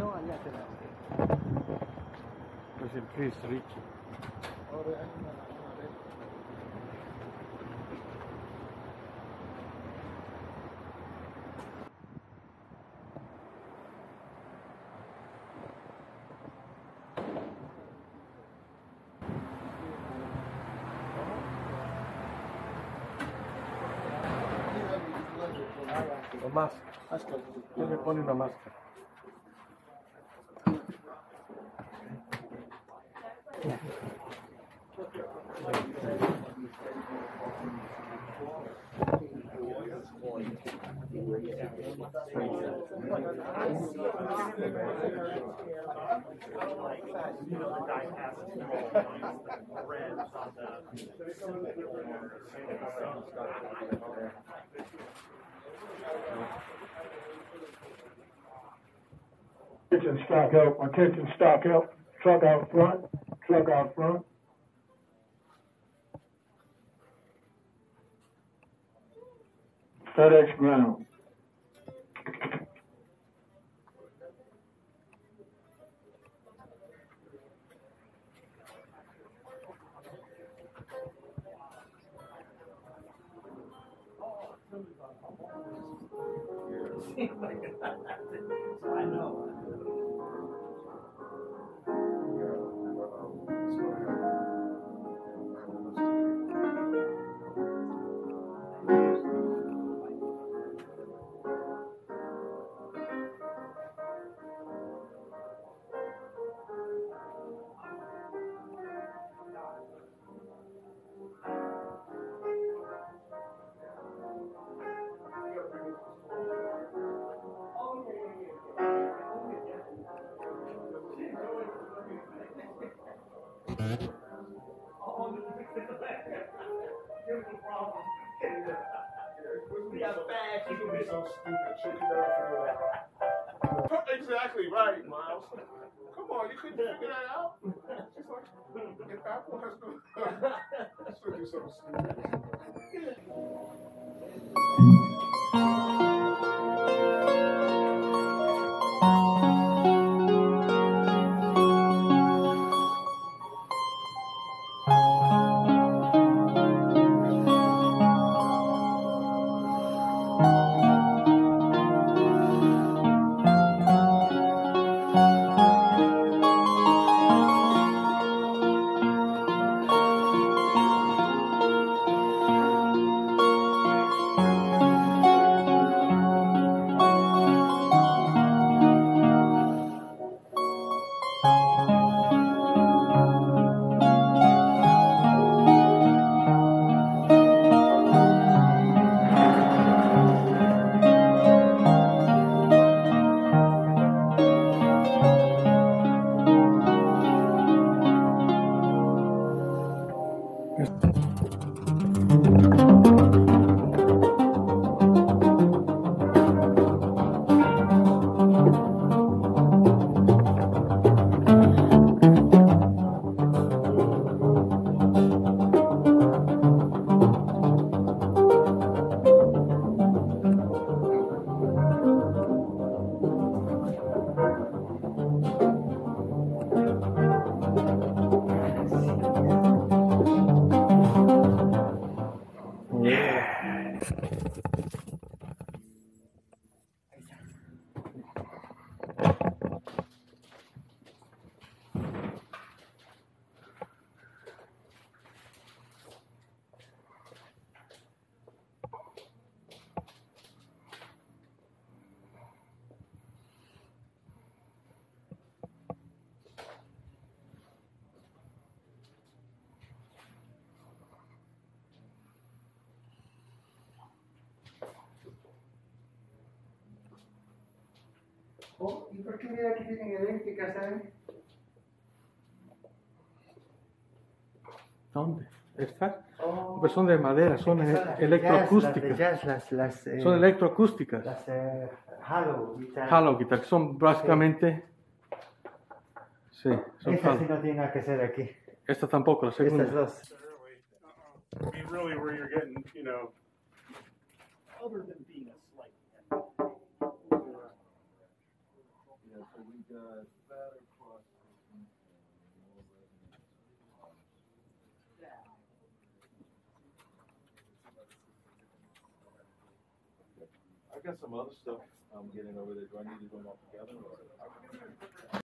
no, allá te la. Es el Chris Richie. O máscara. ¿Quién le pone una máscara? Attention stock out, attention stock out, truck out front, truck out front. FedEx ground. I know. Exactly right, Miles. Come on, you couldn't figure that out? She's like, if Apple has no... Let's do something stupid. Oh, ¿y por qué mira que tienen eléctricas, sabes? ¿Dónde? ¿Estas? Oh, Pues son de madera, son electroacústicas. Son electroacústicas. Las Halo guitar. Halo guitar, que son básicamente... Sí, son Estas Halo. sí no tienen nada que hacer aquí. Esta tampoco, la segunda. Estas dos. I mean, really, where you're getting, you know, other than being a slight. Yeah, so we got fatter cross-section and more resonance. I got some other stuff I'm getting over there. Do I need to do them all together? Or?